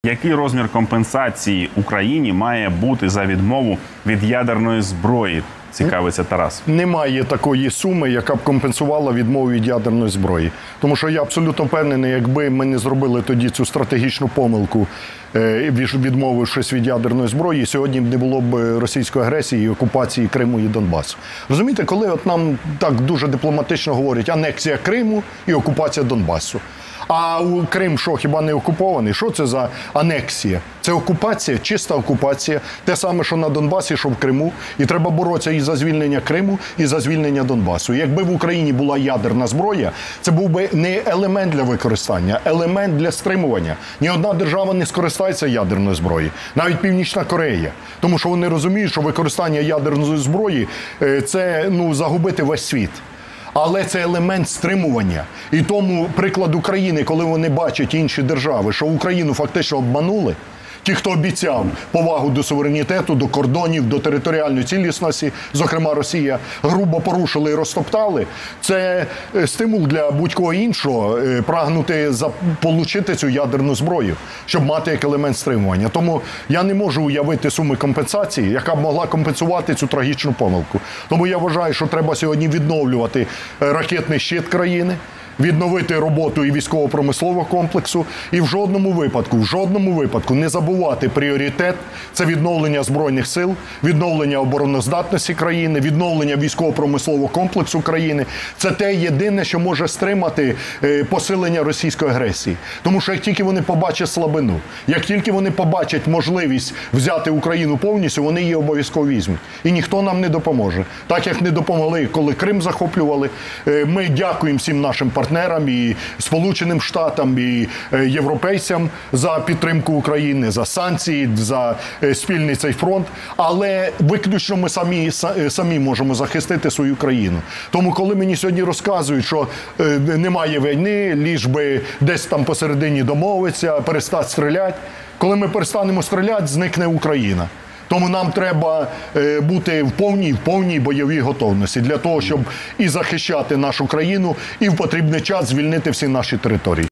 Який розмір компенсації Україні має бути за відмову від ядерної зброї? Цікавиться Тарас. Немає такої суми, яка б компенсувала відмову від ядерної зброї. Тому що я абсолютно впевнений, якби ми не зробили тоді цю стратегічну помилку, відмовившись від ядерної зброї, сьогодні б не було б російської агресії і окупації Криму і Донбасу. Розумієте, коли от нам так дуже дипломатично говорять анексія Криму і окупація Донбасу. А Крим що, хіба не окупований? Що це за анексія? Це окупація, чиста окупація. Те саме, що на Донбасі, що в Криму. І треба боротися і за звільнення Криму, і за звільнення Донбасу. Якби в Україні була ядерна зброя, це був би не елемент для використання, а елемент для стримування. Ні одна держава не скористається ядерною зброєю. Навіть Північна Корея. Тому що вони розуміють, що використання ядерної зброї – це загубити весь світ. Але це елемент стримування. І тому приклад України, коли вони бачать інші держави, що Україну фактично обманули, ті, хто обіцяв повагу до суверенітету, до кордонів, до територіальної цілісності, зокрема Росія, грубо порушили і розтоптали, це стимул для будь-кого іншого прагнути заполучити цю ядерну зброю, щоб мати як елемент стримування. Тому я не можу уявити суми компенсації, яка б могла компенсувати цю трагічну помилку. Тому я вважаю, що треба сьогодні відновлювати ракетний щит країни, відновити роботу і військово-промислового комплексу і в жодному випадку не забувати пріоритет – це відновлення Збройних сил, відновлення обороноздатності країни, відновлення військово-промислового комплексу країни. Це те єдине, що може стримати посилення російської агресії. Тому що як тільки вони побачать слабину, як тільки вони побачать можливість взяти Україну повністю, вони її обов'язково візьмуть. І ніхто нам не допоможе. Так як не допомогли, коли Крим захоплювали. Ми дякуємо всім нашим партнерам і Сполученим Штатам, і європейцям за підтримку України, за санкції, за спільний цей фронт. Але виключно ми самі можемо захистити свою країну. Тому коли мені сьогодні розказують, що немає війни, лиш би десь там посередині домовитися, перестати стріляти, коли ми перестанемо стріляти, зникне Україна. Тому нам треба бути в повній бойовій готовності для того, щоб і захищати нашу країну, і в потрібний час звільнити всі наші території.